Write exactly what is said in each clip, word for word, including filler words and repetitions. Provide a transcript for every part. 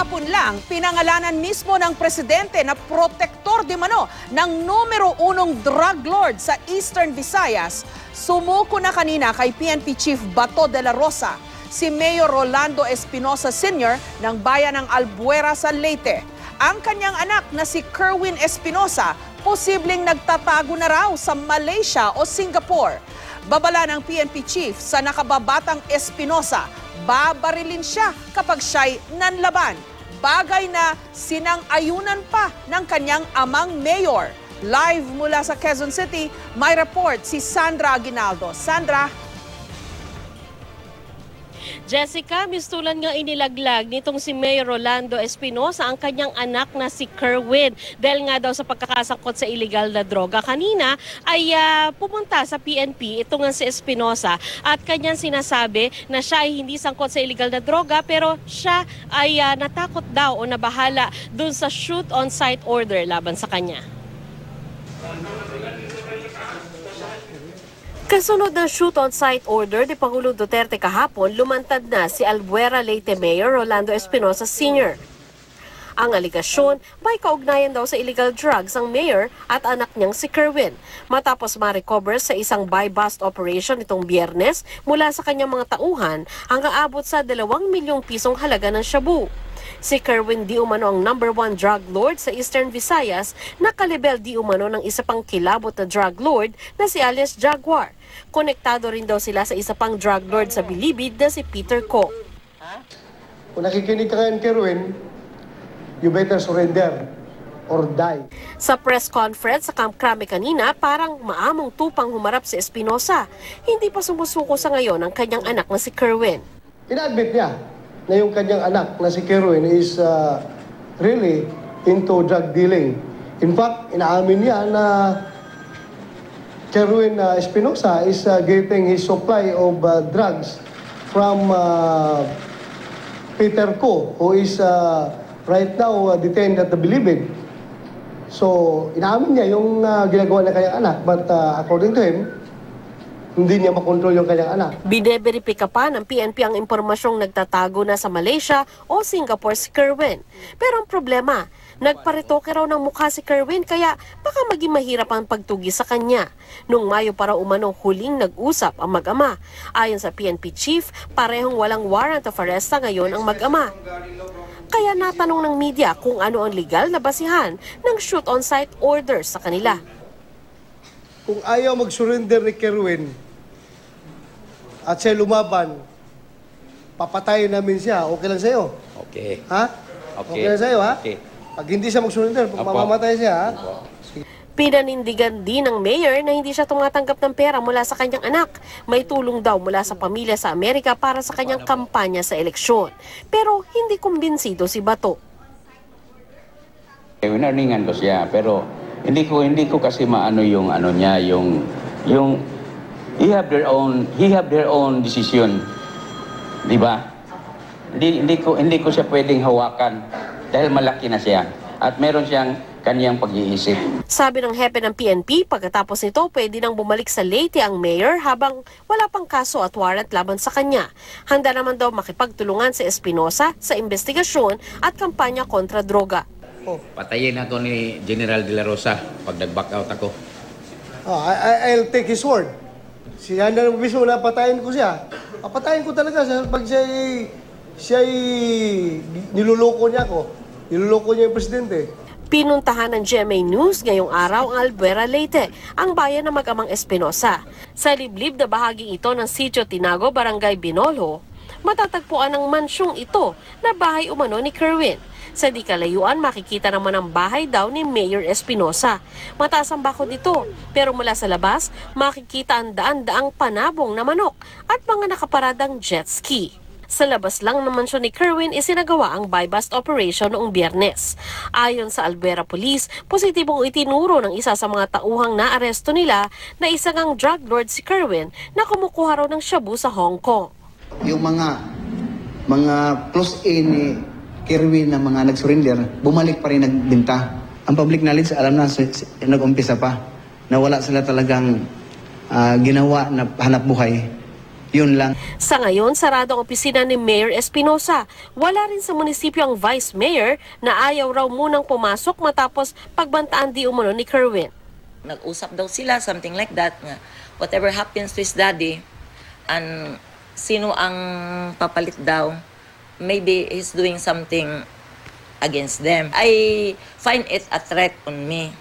Kahapon lang, pinangalanan mismo ng presidente na protektor di mano ng numero unong drug lord sa Eastern Visayas. Sumuko na kanina kay P N P Chief Bato de la Rosa, si Mayor Rolando Espinosa Senior ng bayan ng Albuera sa Leyte. Ang kanyang anak na si Kerwin Espinosa, posibleng nagtatago na raw sa Malaysia o Singapore. Babala ng P N P Chief sa nakababatang Espinosa, babarilin siya kapag siya'y nanlaban. Bagay na sinang-ayunan pa ng kanyang amang mayor. Live mula sa Quezon City, may report si Sandra Aguinaldo. Sandra? Jessica, mistulan nga inilaglag nitong si Mayor Rolando Espinosa ang kanyang anak na si Kerwin dahil nga daw sa pagkakasangkot sa illegal na droga. Kanina ay uh, pumunta sa P N P ito nga si Espinosa at kanyang sinasabi na siya ay hindi sangkot sa illegal na droga pero siya ay uh, natakot daw o nabahala dun sa shoot-on-sight order laban sa kanya. Kasunod ng shoot-on-sight order ni Pangulong Duterte kahapon, lumantad na si Albuera Leyte Mayor Rolando Espinosa Senior Ang aligasyon, may kaugnayan daw sa illegal drugs ang mayor at anak niyang si Kerwin, matapos ma-recover sa isang buy-bust operation itong Biyernes mula sa kanyang mga tauhan hanggang abot sa dalawang milyong pisong halaga ng shabu. Si Kerwin di umano ang number one drug lord sa Eastern Visayas, nakalibel di umano ng isa pang kilabot na drug lord na si alias Jaguar. Konektado rin daw sila sa isa pang drug lord sa Bilibid na si Peter Co. Kung nakikinig ka ngayon, Kerwin, you better surrender or die. Sa press conference sa Camp Crame kanina, parang maamong tupang humarap si Espinosa. Hindi pa sumusuko sa ngayon ang kanyang anak na si Kerwin. Ina-admit niya na yung kanyang anak na si Kerwin is uh, really into drug dealing. In fact, inaamin niya na Kerwin uh, Espinosa is uh, getting his supply of uh, drugs from uh, Peter Co, who is uh, right now uh, detained at the Bilibid. So, inaamin niya yung uh, ginagawa ng kanyang anak, but uh, according to him, hindi niya makontrol yung kanyang anak. Bineberipika pa ng P N P ang impormasyong nagtatago na sa Malaysia o Singapore si Kerwin. Pero ang problema, nagparitoke raw ng mukha si Kerwin kaya baka maging mahirap ang pagtugi sa kanya. Noong Mayo para umano huling nag-usap ang mag-ama. Ayon sa P N P Chief, parehong walang warrant of arrest ngayon ang mag-ama. Kaya natanong ng media kung ano ang legal na basihan ng shoot-on-sight orders sa kanila. Kung ayaw mag-surrender ni Kerwin at siya lumaban, papatayin namin siya. Okay lang sa'yo? Okay. Ha? Okay. Okay lang sa'yo, ha? Okay. Pag hindi siya mag-surrender, pag mamamatay siya, ha? Pinanindigan din ng mayor na hindi siya tumatanggap ng pera mula sa kanyang anak. May tulong daw mula sa pamilya sa Amerika para sa kanyang kampanya sa eleksyon. Pero hindi kumbinsido si Bato. Winaringan ko siya, pero hindi ko hindi ko kasi maano yung ano niya, yung yung he have their own he have their own decision. 'Di ba? Hindi hindi ko hindi ko siya pwedeng hawakan dahil malaki na siya at meron siyang kaniyang pag-iisip. Sabi ng hepe ng P N P, pagkatapos nito pwede nang bumalik sa Leyte ang mayor habang wala pang kaso at warrant laban sa kanya. Handa naman daw makipagtulungan si Espinosa sa investigasyon at kampanya kontra droga. Oh. Patayin ako ni General De La Rosa pag nag-back out ako. Oh, I, I, I'll take his word. Siya na mismo na patayin ko siya. Papatayin ko talaga siya pag siya siya niluloko niya ako. Niluloko niya yung presidente. Pinuntahan ng G M A News ngayong araw ang Albuera, Leyte, ang bayan ng mag-amang Espinosa. Sa liblib na bahaging ito ng Sitio Tinago, Barangay Binolo, matatagpuan ang mansyong ito na bahay umano ni Kerwin. Sa di kalayuan, makikita naman ang bahay daw ni Mayor Espinosa. Mataas ang bakod dito, pero mula sa labas, makikita ang daan-daang panabong na manok at mga nakaparadang jet ski. Sa labas lang ng mansyon ni Kerwin, isinagawa ang buy-bust operation noong Biyernes. Ayon sa Albuera Police, positibong itinuro ng isa sa mga tauhang naaresto nila na isang ang drug lord si Kerwin na kumukuha raw ng shabu sa Hong Kong. Yung mga mga close-in ni Kerwin na mga nag-surrender, bumalik pa rin nagbenta. Ang public knowledge, alam na, nag-umpisa pa, na wala sila talagang uh, ginawa na hanap buhay. Yun lang. Sa ngayon, sarado ang opisina ni Mayor Espinosa. Wala rin sa munisipyo ang Vice Mayor na ayaw raw munang pumasok matapos pagbantaan di umano ni Kerwin. Nag-usap daw sila, something like that. Nga, whatever happens to his daddy, and sino ang papalit daw, maybe he's doing something against them. I find it a threat on me.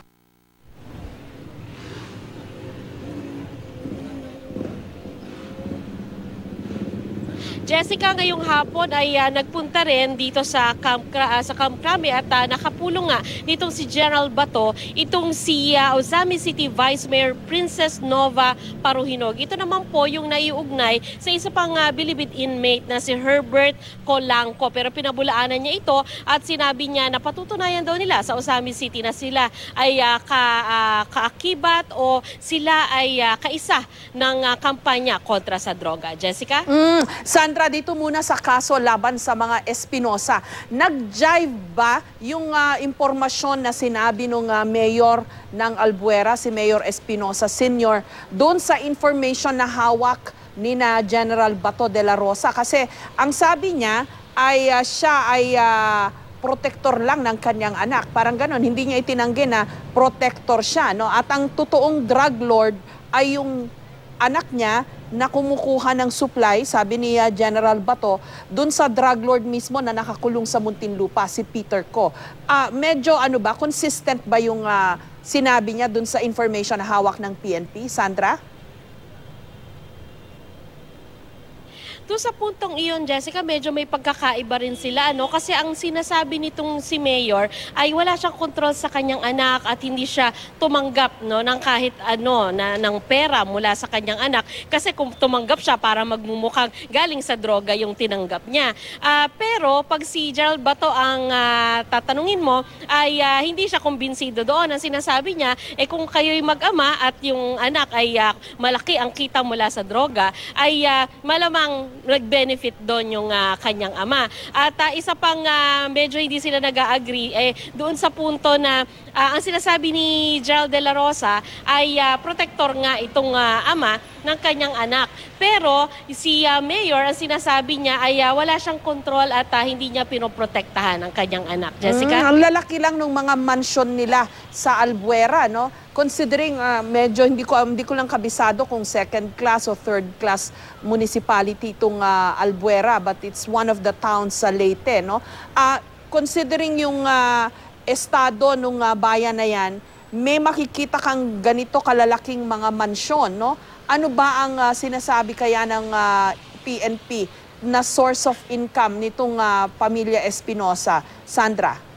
Jessica, ngayong hapon ay uh, nagpunta rin dito sa Camp, uh, sa Camp Crame at uh, nakapulong nga nitong si General Bato, itong si uh, Ozami City Vice Mayor Princess Nova Paruhinog. Ito naman po yung naiugnay sa isa pang uh, bilibid inmate na si Herbert Colangco. Pero pinabulaanan niya ito at sinabi niya na patutunayan daw nila sa Ozami City na sila ay uh, ka, uh, kaakibat o sila ay uh, kaisa ng uh, kampanya kontra sa droga. Jessica? Mm, Sandra, dito muna sa kaso laban sa mga Espinosa. Nag-jive ba yung uh, impormasyon na sinabi ng uh, mayor ng Albuera, si Mayor Espinosa Senior, doon sa information na hawak ni na General Bato de la Rosa? Kasi ang sabi niya ay uh, siya ay uh, protektor lang ng kanyang anak. Parang ganon, hindi niya itinanggi na protektor siya. No? At ang totoong drug lord ay yung anak niya na kumukuha ng supply, sabi ni uh, General Bato, dun sa drug lord mismo na nakakulong sa Muntinlupa, si Peter Ko. Uh, medyo ano ba, consistent ba yung uh, sinabi niya dun sa information na hawak ng P N P? Sandra? Doon sa puntong iyon, Jessica, medyo may pagkakaiba rin sila, ano? Kasi ang sinasabi nitong si Mayor ay wala siyang kontrol sa kanyang anak at hindi siya tumanggap, no, ng kahit ano na ng pera mula sa kanyang anak. Kasi kung tumanggap siya, para magmumukhang galing sa droga yung tinanggap niya. Uh, pero pag si General Bato ang uh, tatanungin mo, ay uh, hindi siya kumbinsido doon. Ang sinasabi niya, eh kung kayo'y mag-ama at yung anak ay uh, malaki ang kita mula sa droga, ay uh, malamang nag-benefit doon yung uh, kanyang ama. At uh, isa pang uh, medyo hindi sila nag-agree eh, doon sa punto na uh, ang sinasabi ni General de la Rosa ay uh, protektor nga itong uh, ama ng kanyang anak. Pero si uh, Mayor, ang sinasabi niya ay uh, wala siyang kontrol at uh, hindi niya pinoprotektahan ang kanyang anak. Jessica? Mm, ang lalaki lang ng mga mansion nila sa Albuera, no? Considering uh, medyo hindi ko hindi ko lang kabisado kung second class o third class municipality itong uh, Albuera, but it's one of the towns sa Leyte, no? Uh, considering yung uh, estado ng uh, bayan na yan, may makikita kang ganito kalalaking mga mansyon, no? Ano ba ang uh, sinasabi kaya ng uh, P N P na source of income nitong uh, pamilya Espinosa? Sandra?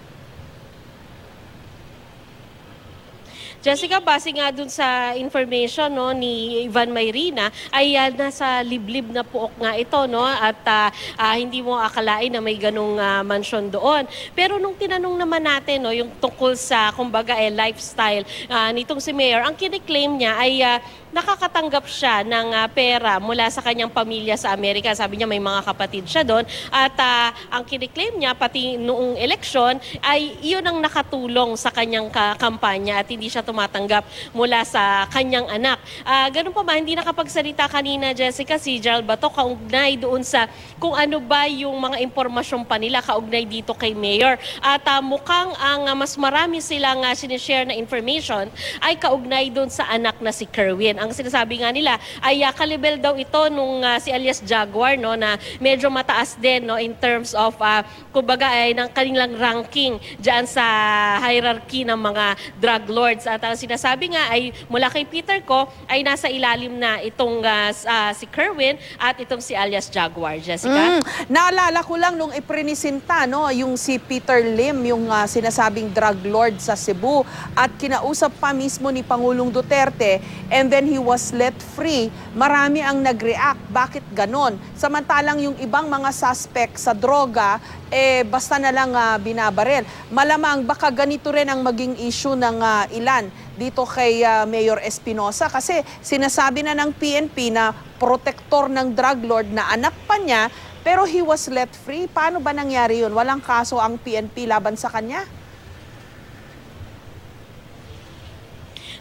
Jessica, base nga dun sa information, no, ni Ivan Mayrina, ay uh, nasa liblib na puok nga ito, no, at uh, uh, hindi mo akalain na may ganung uh, mansyon doon. Pero nung tinanong naman natin, no, yung tungkol sa kumbaga eh, lifestyle uh, nitong si Mayor, ang kiniklaim niya ay uh, nakakatanggap siya ng uh, pera mula sa kanyang pamilya sa Amerika. Sabi niya may mga kapatid siya doon at uh, ang kiniklaim niya pati noong eleksyon ay iyon ang nakatulong sa kanyang kampanya at hindi siya tumatanggap mula sa kanyang anak. Uh, ganun pa ba, hindi nakapagsalita kanina, Jessica, si General Bato kaugnay doon sa kung ano ba yung mga impormasyon pa nila kaugnay dito kay Mayor. At uh, mukhang ang uh, mas marami silang uh, sinishare na information ay kaugnay doon sa anak na si Kerwin. Ang sinasabi nga nila ay uh, kalibel daw ito nung uh, si alias Jaguar, no, na medyo mataas din, no, in terms of uh, kumbaga ay ng kanilang ranking diyan sa hierarchy ng mga drug lords. At ang sinasabi nga ay mula kay Peter Ko ay nasa ilalim na itong uh, uh, si Kerwin at itong si alias Jaguar. Jessica? Mm, naalala ko lang nung iprinisinta, no, yung si Peter Lim, yung uh, sinasabing drug lord sa Cebu at kinausap pa mismo ni Pangulong Duterte and then he was let free. Marami ang nag-react. Bakit ganon? Samantalang yung ibang mga suspect sa droga, eh basta na lang uh, binabaril. Malamang baka ganito rin ang maging issue ng uh, ilan dito kay uh, Mayor Espinosa kasi sinasabi na ng P N P na protektor ng drug lord na anak pa niya pero he was let free. Paano ba nangyari yun? Walang kaso ang P N P laban sa kanya?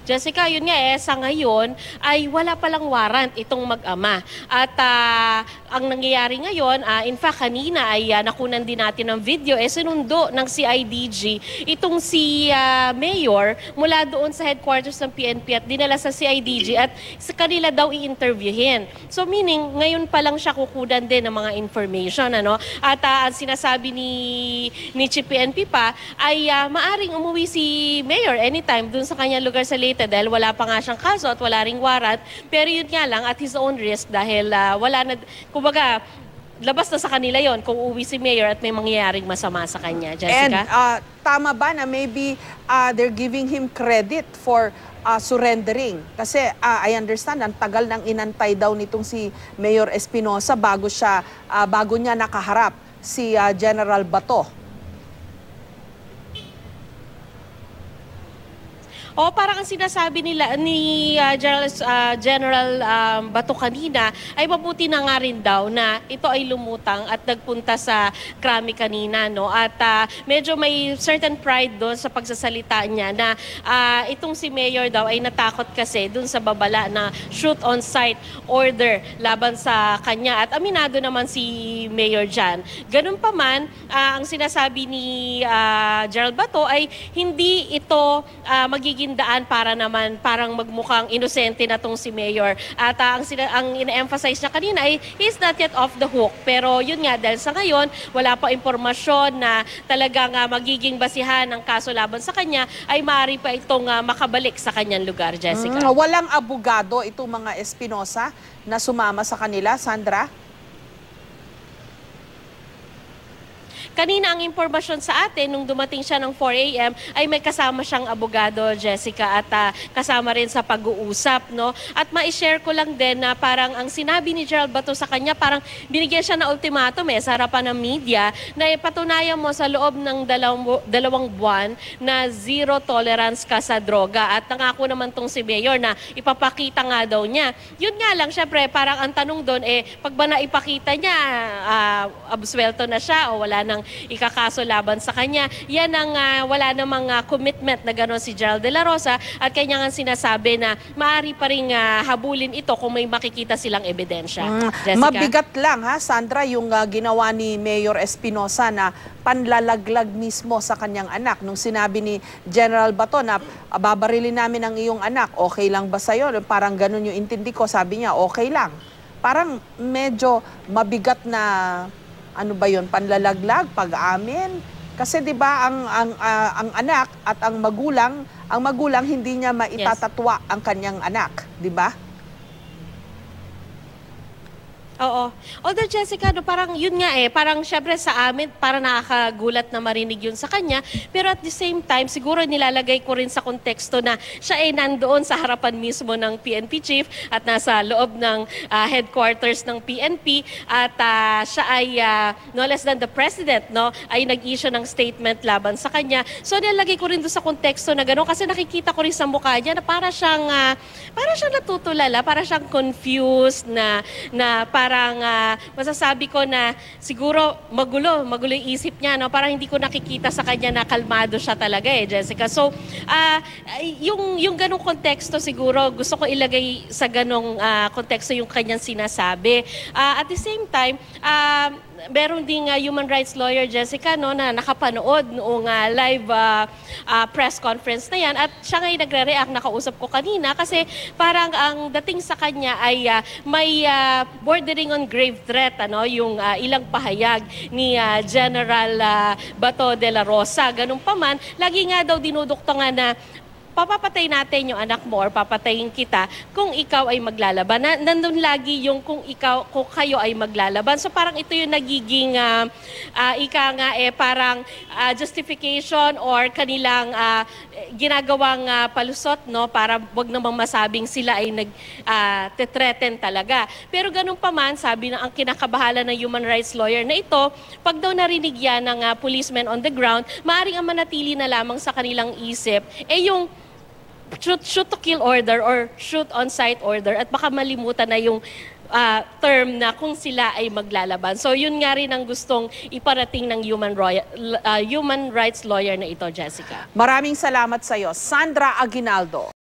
Jessica, yun nga eh, sa ngayon ay wala palang warrant itong mag-ama. At uh, ang nangyayari ngayon, uh, in fact kanina ay uh, nakunan din natin ng video, eh sinundo ng C I D G itong si uh, Mayor mula doon sa headquarters ng P N P at dinala sa C I D G at sa kanila daw i-interviewin. So meaning, ngayon pa lang siya kukunan din ng mga information. Ano? At uh, ang sinasabi ni, ni Chief P N P pa ay uh, maaring umuwi si Mayor anytime doon sa kanyang lugar sa Leyte dahil wala pa nga siyang kaso at wala ring warrant. Pero yun nga lang at his own risk dahil uh, wala na, kumbaga, labas na sa kanila yon kung uwi si Mayor at may mangyayaring masama sa kanya. Jessica? And uh, tama ba na maybe uh, they're giving him credit for uh, surrendering? Kasi uh, I understand, ang tagal nang inantay daw nitong si Mayor Espinosa bago, siya, uh, bago niya nakaharap si uh, General Bato. O parang ang sinasabi nila ni uh, General, uh, General um, Bato kanina ay mabuti na nga rin daw na ito ay lumutang at nagpunta sa krami kanina. No? At uh, medyo may certain pride doon sa pagsasalita niya na uh, itong si Mayor daw ay natakot kasi doon sa babala na shoot on sight order laban sa kanya. At aminado naman si Mayor dyan. Ganun pa man, uh, ang sinasabi ni uh, General Bato ay hindi ito uh, magiging daan para naman parang magmukhang inosente na tong si Mayor. At uh, ang, ang ina-emphasize niya kanina ay he's not yet off the hook. Pero yun nga, dahil sa ngayon, wala pa impormasyon na talagang uh, magiging basihan ng kaso laban sa kanya, ay maaari pa itong uh, makabalik sa kanyang lugar, Jessica. Mm, walang abogado itong mga Espinosa na sumama sa kanila, Sandra? Kanina ang impormasyon sa atin, nung dumating siya ng four A M ay may kasama siyang abogado, Jessica, at uh, kasama rin sa pag-uusap. No? At ma-share ko lang din na parang ang sinabi ni Gerald Bato sa kanya, parang binigyan siya ng ultimatum eh, sa harapan ng media, na ipatunayan mo sa loob ng dalawang, dalawang buwan na zero tolerance ka sa droga. At nangako naman tong si Mayor na ipapakita nga daw niya. Yun nga lang, syempre, parang ang tanong doon, eh, pag ba naipakita niya, uh, absuelto na siya o wala nang ikakaso laban sa kanya. Yan ang uh, wala namang uh, commitment na gano'n si Gerald de la Rosa at kanya nga sinasabi na maaari pa rin uh, habulin ito kung may makikita silang ebidensya. Mm, mabigat lang ha, Sandra, yung uh, ginawa ni Mayor Espinosa na panlalaglag mismo sa kanyang anak. Nung sinabi ni General Bato na uh, babarilin namin ang iyong anak, okay lang ba sa'yo? Parang gano'n yung intindi ko, sabi niya, okay lang. Parang medyo mabigat na ano ba yun, panlalaglag, pag-amin. Kasi 'di ba ang ang uh, ang anak at ang magulang, ang magulang hindi niya maitatatwa yes. ang kanyang anak, 'di ba? Oo. Although Jessica, no, parang yun nga eh, parang syempre sa amin, para nakakagulat na marinig yun sa kanya. Pero at the same time, siguro nilalagay ko rin sa konteksto na siya ay nandoon sa harapan mismo ng P N P chief at nasa loob ng uh, headquarters ng P N P at uh, siya ay uh, no less than the president, no, ay nag-issue ng statement laban sa kanya. So nilalagay ko rin doon sa konteksto na gano'n kasi nakikita ko rin sa mukha niya na para siyang, uh, para siyang natutulala, para siyang confused na, na parang uh, masasabi ko na siguro magulo, magulo yung isip niya, no? Parang hindi ko nakikita sa kanya na kalmado siya talaga eh, Jessica. So, uh, yung, yung ganong konteksto siguro, gusto ko ilagay sa ganong uh, konteksto yung kanyang sinasabi. Uh, at the same time, uh, meron ding uh, human rights lawyer, Jessica, no, na nakapanood noong uh, live uh, uh, press conference na yan at siya ngayon nagre-react, nakausap ko kanina kasi parang ang dating sa kanya ay uh, may uh, bordering on grave threat, ano, yung uh, ilang pahayag ni uh, General uh, Bato de la Rosa. Ganun pa man, lagi nga daw dinuduktangan na papapatay natin yung anak mo or papatayin kita kung ikaw ay maglalaban. Na, nandun lagi yung kung ikaw, kung kayo ay maglalaban. So parang ito yung nagiging uh, uh, ika nga eh parang uh, justification or kanilang uh, ginagawang uh, palusot, no, para wag namang masabing sila ay nag uh, te-threaten talaga. Pero ganun pa man, sabi na ang kinakabahala ng human rights lawyer na ito, pag daw narinig yan ng uh, policemen on the ground, maaaring ang manatili na lamang sa kanilang isip eh yung shoot, shoot to kill order or shoot on sight order at baka malimutan na yung uh, term na kung sila ay maglalaban. So yun nga rin ang gustong iparating ng human, roy- uh, human rights lawyer na ito, Jessica. Maraming salamat sa iyo, Sandra Aguinaldo.